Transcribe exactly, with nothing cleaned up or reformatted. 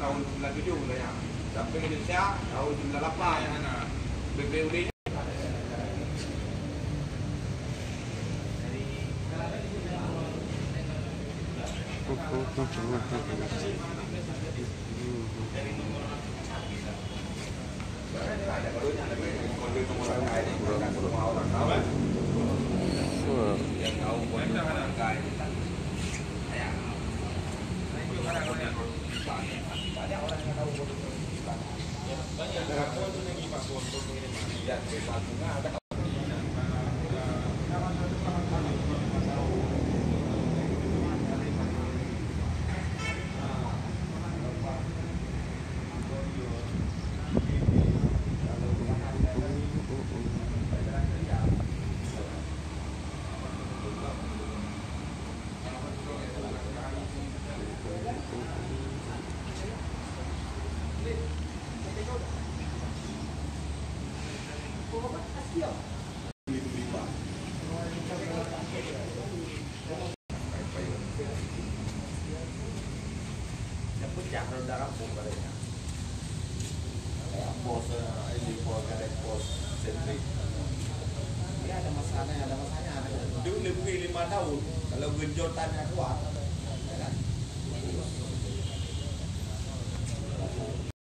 tahun sembilan puluh tujuh lah ya. Sampai Indonesia tahun sembilan puluh lapan yang mana B P U D-nya. Yang tahu banyak orang yang tahu banyak ada puncak rendah kampung katanya. Pos ini pos ada pos sentrik. Ya ada masalah, ada masalahnya. Dia lebih lima tahun kalau genjotannya kuat, ya kan?